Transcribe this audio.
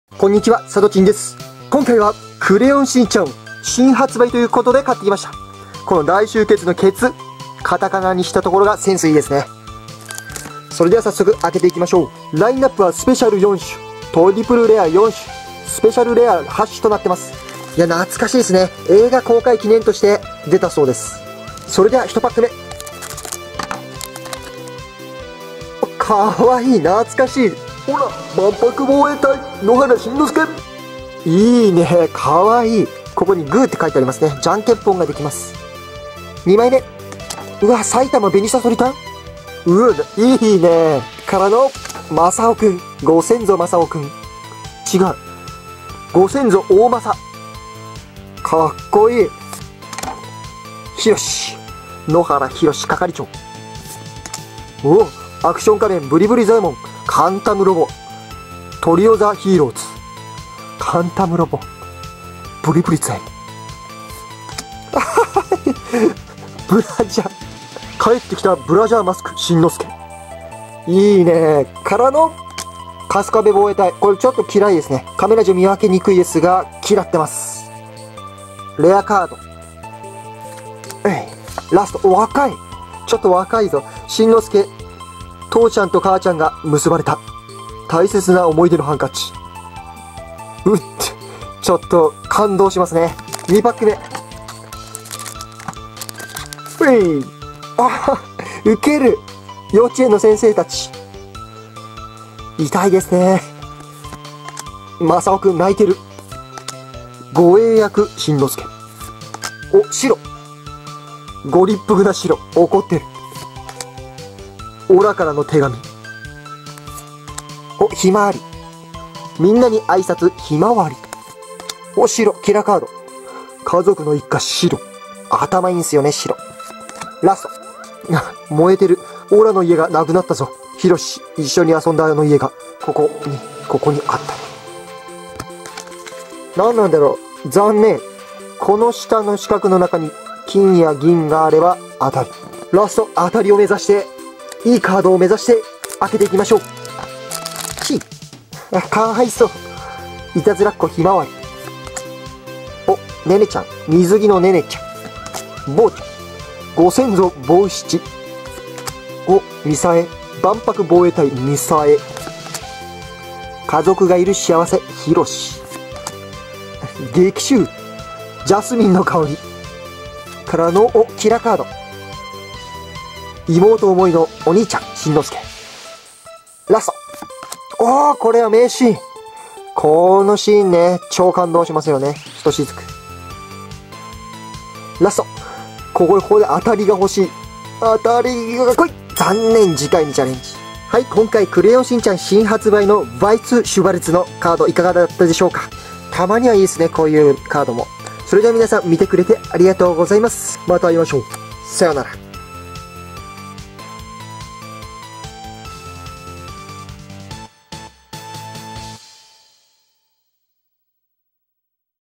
こんにちは、さとちんです。今回はクレヨンしんちゃん新発売ということで買ってきました。この大集結のケツ、カタカナにしたところがセンスいいですね。それでは早速開けていきましょう。ラインナップはスペシャル4種、トリプルレア4種、スペシャルレア8種となってます。いや、懐かしいですね。映画公開記念として出たそうです。それでは1パック目。かわいい、懐かしい。ほら、万博防衛隊野原しんのすけ。いいね、かわいい。ここにグーって書いてありますね。じゃんけんぽんができます。2枚目。うわ、埼玉紅さそり隊。うわ、いいね。からの正雄くん、ご先祖正雄くん。違う、ご先祖大政。かっこいい。ひろし、野原ひろし係長。おお、アクション仮面ブリブリザイモン、カンタムロボ、トリオザヒーローズ、カンタムロボ、ブリブリザイモン。ブラジャー、帰ってきたブラジャーマスク、しんのすけ。いいね。からの、春日部防衛隊。これちょっと嫌いですね。カメラじゃ見分けにくいですが、嫌ってます。レアカード。ラスト、若い。ちょっと若いぞ。しんのすけ。父ちゃんと母ちゃんが結ばれた大切な思い出のハンカチ。うってちょっと感動しますね。2パック目。あ、ウケる。幼稚園の先生たち痛いですね。正雄くん泣いてる。護衛役しんのすけ。お、白。ご立腹な白、怒ってる。オラからの手紙。お、ひまわり。みんなに挨拶、ひまわり。お、白、キラカード。家族の一家、白。頭いいんすよね、白。ラスト。燃えてる。オラの家がなくなったぞ。ひろし、一緒に遊んだあの家が、ここにあった。何なんだろう。残念。この下の四角の中に、金や銀があれば当たり。ラスト、当たりを目指して、いいカードを目指して開けていきましょう。かわいそう。いたずらっ子ひまわり。お、ねねちゃん。水着のねねちゃん。坊ちゃん。ご先祖坊七。お、みさえ。万博防衛隊みさえ。家族がいる幸せひろし。激臭。ジャスミンの香り。からの、お、キラカード。妹思いのお兄ちゃん、しんのすけ。ラスト。おー、これは名シーン。このシーンね、超感動しますよね。ひとしずく。ラスト。ここで当たりが欲しい。当たりが来い。残念、次回にチャレンジ。はい、今回クレヨンしんちゃん新発売のバイツ・シュバルツのカードいかがだったでしょうか。たまにはいいですね、こういうカードも。それでは皆さん見てくれてありがとうございます。また会いましょう。さようなら。